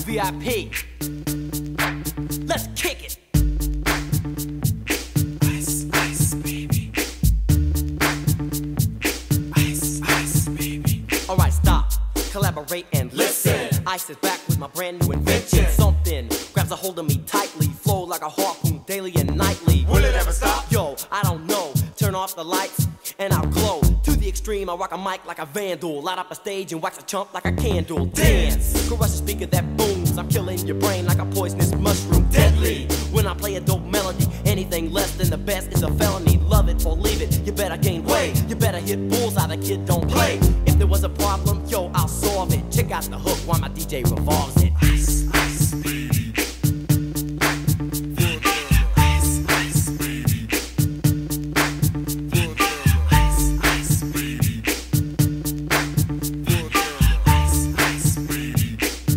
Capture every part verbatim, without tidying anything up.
V I P. Let's kick it. Ice, ice, baby. Ice, ice, baby. Alright, stop, collaborate and listen. Ice is back with my brand new invention. Something grabs a hold of me tightly, flow like a harpoon daily and nightly. Will it ever stop? Yo, I don't know. Turn off the lights and I'll glow. To the extreme, I rock a mic like a vandal. Light up a stage and wax a chump like a candle. Dance, crush a speaker that booms. I'm killing your brain like a poisonous mushroom. Deadly, when I play a dope melody. Anything less than the best is a felony. Love it or leave it, you better gain weight. You better hit bullseye, the kid don't play. If there was a problem, yo, I'll solve it. Check out the hook while my D J revolves it. Ice, ice, baby. Ice, ice, baby. Ice, ice, baby. Ice, ice, baby.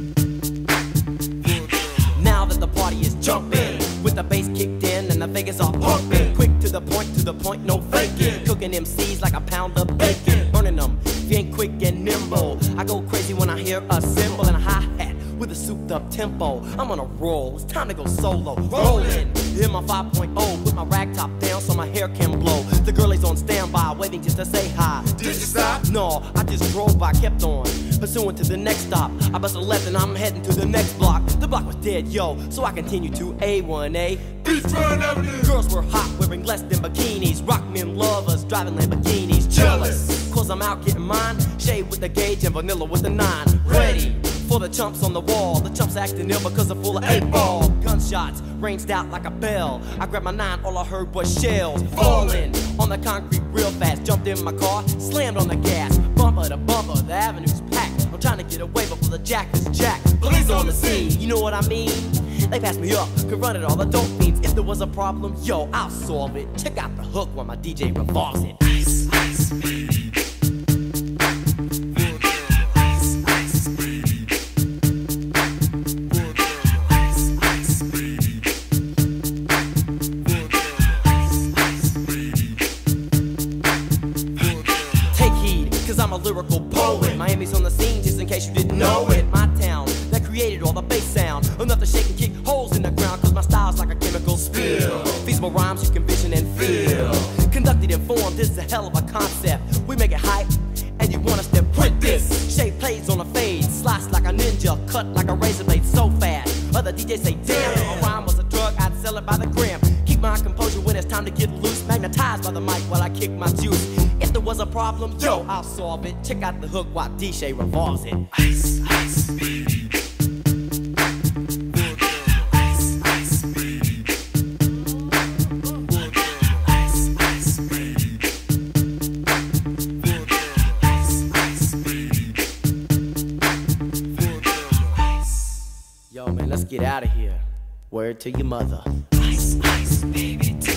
Now that the party is jumping, with the bass kicked in and the Vegas are pumping. Quick to the point, to the point, no faking. Cooking M Cs like a pound of bacon. Burning them, if you ain't quick and nimble. I go crazy when I hear a cymbal and a hi-hat with a souped up tempo. I'm on a roll, it's time to go solo. Rolling, hit my five point oh, put my rag top down so my hair can blow. The girl is on standby, waiting just to say hi. Did you stop? No, I just drove by, kept on, pursuing to the next stop. I bust a left and I'm heading to the next block. The block was dead, yo, so I continued to A one A. Beachfront Avenue. Girls were hot, wearing less than bikinis. Rock men lovers, driving Lamborghinis. Jealous, cause I'm out getting mine. Shade with the gauge and vanilla with the nine. Ready for the chumps on the wall. The chumps acting ill because they're full of eight ball. Gunshots ranged out like a bell. I grabbed my nine, all I heard was shells falling on the concrete real fast. Jumped in my car, slammed on the gas. Bumper to bumper, the avenue's packed. I'm trying to get away before the jack is jacked. Police on the scene, you know what I mean? They passed me up, could run it all the dope fiends. If there was a problem, yo, I'll solve it. Check out the hook while my D J revolves it. Ice, ice, baby. Ice, ice, baby. Ice, ice, baby. Ice, ice, baby. Take heed, cause I'm a lyrical poet. Miami's on the scene, just in case you didn't know it. My town, that created all the bass sound. Enough to shake and kick holes in the ground, cause my style's like a chemical spill. Feasible rhymes you can vision and feel. Conducted in form, this is a hell of a concept. We make it hype, and you want us to print this. Shape plays on a fade, slice like a ninja, cut like a razor blade so fast. Other D Js say, damn, if a rhyme was a drug, I'd sell it by the gram. Keep my composure when it's time to get loose. Magnetized by the mic while I kick my juice. If there was a problem, yo, I'll solve it. Check out the hook while D J revolves it. Ice, ice, baby. Ice, ice, baby. Ice, ice, baby. Ice, ice, baby. Ice. Yo, man, let's get out of here. Word to your mother. Ice, ice, baby.